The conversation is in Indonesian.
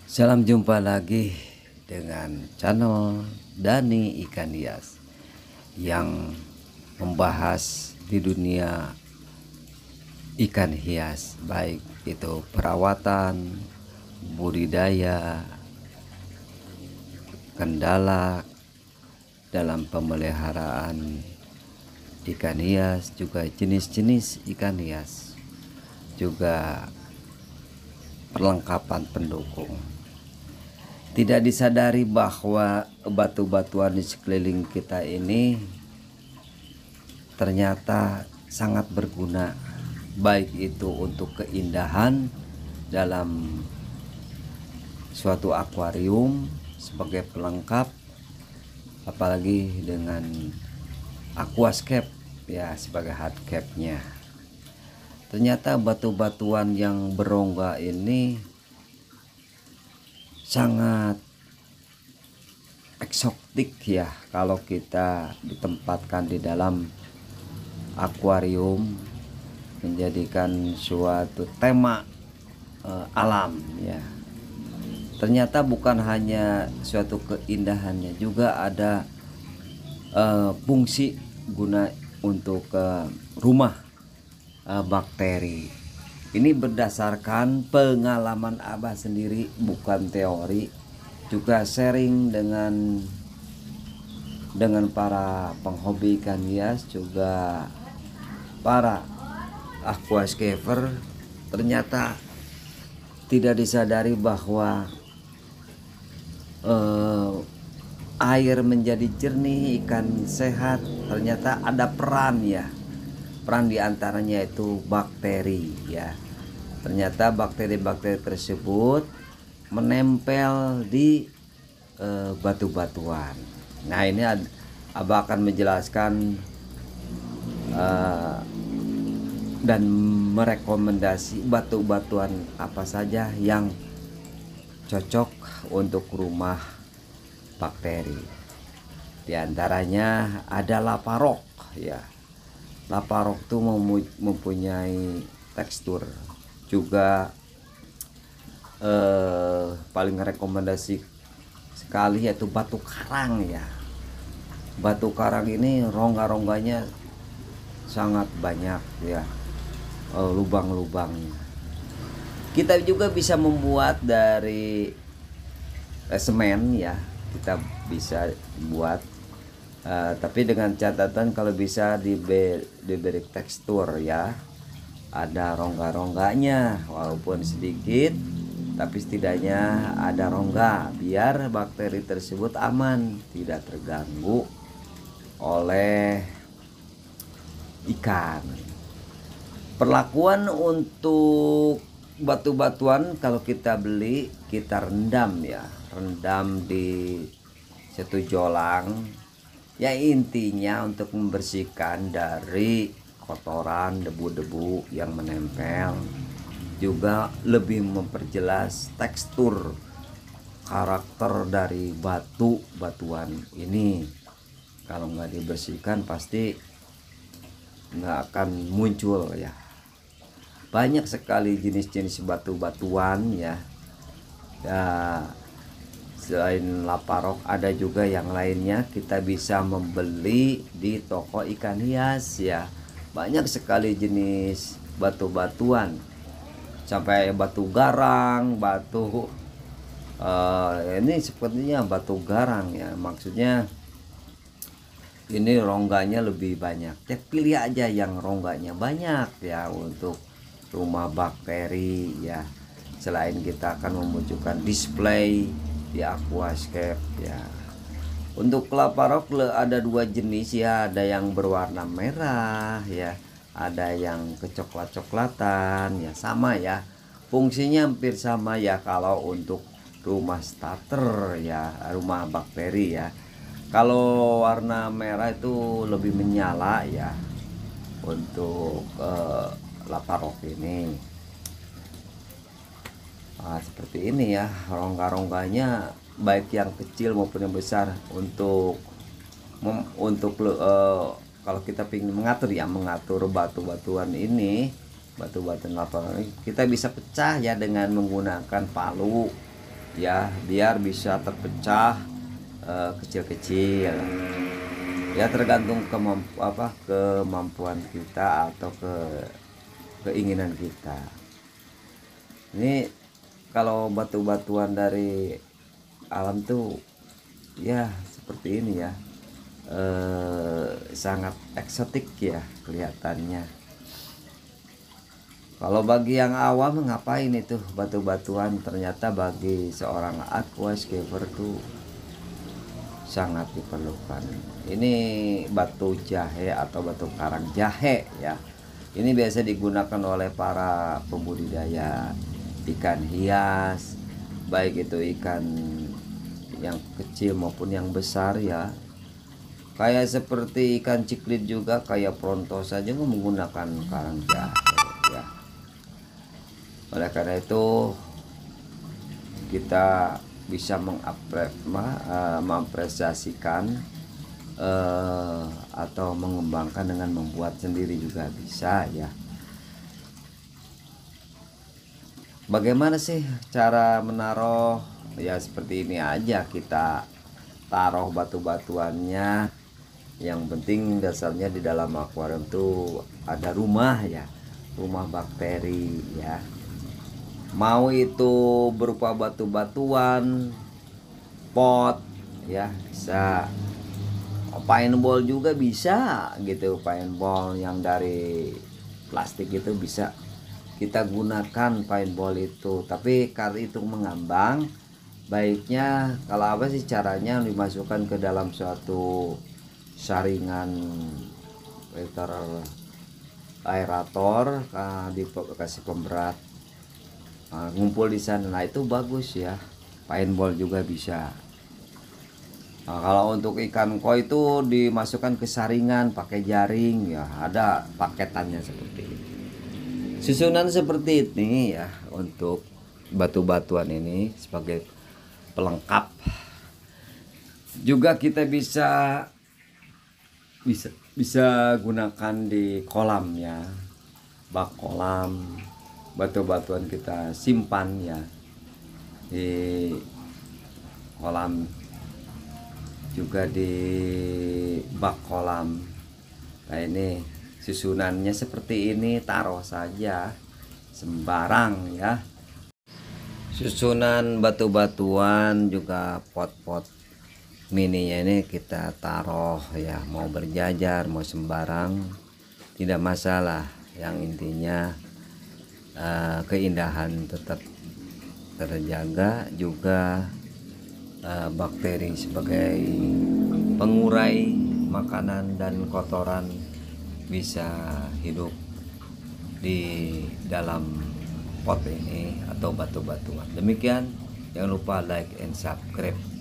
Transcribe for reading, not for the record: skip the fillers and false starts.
Salam jumpa lagi dengan channel Dani Ikan Hias yang membahas di dunia ikan hias, baik itu perawatan, budidaya, kendala dalam pemeliharaan ikan hias, juga jenis-jenis ikan hias, juga perlengkapan pendukung. Tidak disadari bahwa batu-batuan di sekeliling kita ini ternyata sangat berguna, baik itu untuk keindahan dalam suatu akuarium sebagai pelengkap, apalagi dengan aquascape ya sebagai hardcape-nya. Ternyata batu-batuan yang berongga ini sangat eksotik ya kalau kita ditempatkan di dalam akuarium, menjadikan suatu tema alam ya. Ternyata bukan hanya suatu keindahannya, juga ada fungsi guna untuk rumah bakteri. Ini berdasarkan pengalaman Abah sendiri, bukan teori, juga sharing dengan para penghobi ikan hias, juga para aquascaper. Ternyata tidak disadari bahwa air menjadi jernih, ikan sehat, ternyata ada peran ya. Peran diantaranya itu bakteri ya. Ternyata bakteri-bakteri tersebut menempel di batu-batuan. Nah ini Abah akan menjelaskan dan merekomendasi batu-batuan apa saja yang cocok untuk rumah bakteri. Di antaranya ada laparok ya. Laparok itu mempunyai tekstur, juga paling rekomendasi sekali yaitu batu karang ya. Batu karang ini rongga-rongganya sangat banyak ya, lubang-lubangnya. Kita juga bisa membuat dari semen ya, kita bisa buat. Tapi dengan catatan kalau bisa diberi tekstur ya, ada rongga-rongganya walaupun sedikit, tapi setidaknya ada rongga biar bakteri tersebut aman, tidak terganggu oleh ikan. Perlakuan untuk batu-batuan kalau kita beli, kita rendam ya, rendam di satu jolang. Ya intinya untuk membersihkan dari kotoran, debu-debu yang menempel, juga lebih memperjelas tekstur karakter dari batu-batuan ini. Kalau nggak dibersihkan pasti nggak akan muncul ya. Banyak sekali jenis-jenis batu-batuan ya. Selain laparok ada juga yang lainnya, kita bisa membeli di toko ikan hias ya. Banyak sekali jenis batu-batuan, sampai batu garang, ini sepertinya batu garang ya, maksudnya ini rongganya lebih banyak ya. Pilih aja yang rongganya banyak ya untuk rumah bakteri ya. Selain kita akan memunculkan display di aquascape ya. Untuk laparok ada dua jenis ya, ada yang berwarna merah ya, ada yang kecoklat-coklatan ya, sama ya, fungsinya hampir sama ya kalau untuk rumah starter ya, rumah bakteri ya. Kalau warna merah itu lebih menyala ya untuk laparok ini. Nah, seperti ini ya, rongga-rongganya baik yang kecil maupun yang besar. Kalau kita ingin mengatur batu-batuan ini, batu-batuan lapangan ini, kita bisa pecah ya dengan menggunakan palu ya, biar bisa terpecah kecil-kecil. Ya tergantung kemampuan kita atau keinginan kita. Ini kalau batu-batuan dari alam tuh ya seperti ini ya, sangat eksotik ya kelihatannya. Kalau bagi yang awam ngapain itu batu-batuan, ternyata bagi seorang aquascaper tuh sangat diperlukan. Ini batu jahe atau batu karang jahe ya. Ini biasa digunakan oleh para pembudidaya ikan hias, baik itu ikan yang kecil maupun yang besar ya. Kayak seperti ikan ciklit juga, kayak pronto saja menggunakan karang jahe ya. Oleh karena itu kita bisa mengapresiasikan atau mengembangkan dengan membuat sendiri juga bisa ya. Bagaimana sih cara menaruh? Ya seperti ini aja, kita taruh batu-batuannya. Yang penting dasarnya di dalam akuarium tuh ada rumah ya, rumah bakteri ya. Mau itu berupa batu-batuan, pot ya, bisa paintball juga bisa gitu. Paintball yang dari plastik itu bisa kita gunakan paintball itu. Tapi kalau itu mengambang, baiknya kalau apa sih caranya, dimasukkan ke dalam suatu saringan filter aerator, dikasih pemberat, ngumpul di sana. Nah itu bagus ya, paintball juga bisa. Nah, kalau untuk ikan koi itu dimasukkan ke saringan pakai jaring ya, ada paketannya seperti ini. Susunan seperti ini ya untuk batu-batuan ini sebagai pelengkap. Juga kita bisa gunakan di kolam ya, bak kolam. Batu-batuan kita simpan ya di kolam, juga di bak kolam. Nah ini susunannya seperti ini, taruh saja sembarang ya. Susunan batu-batuan juga pot-pot mininya ini kita taruh ya, mau berjajar mau sembarang tidak masalah. Yang intinya keindahan tetap terjaga, juga bakteri sebagai pengurai makanan dan kotoran bisa hidup di dalam pot ini atau batu-batuan. Demikian, jangan lupa like and subscribe.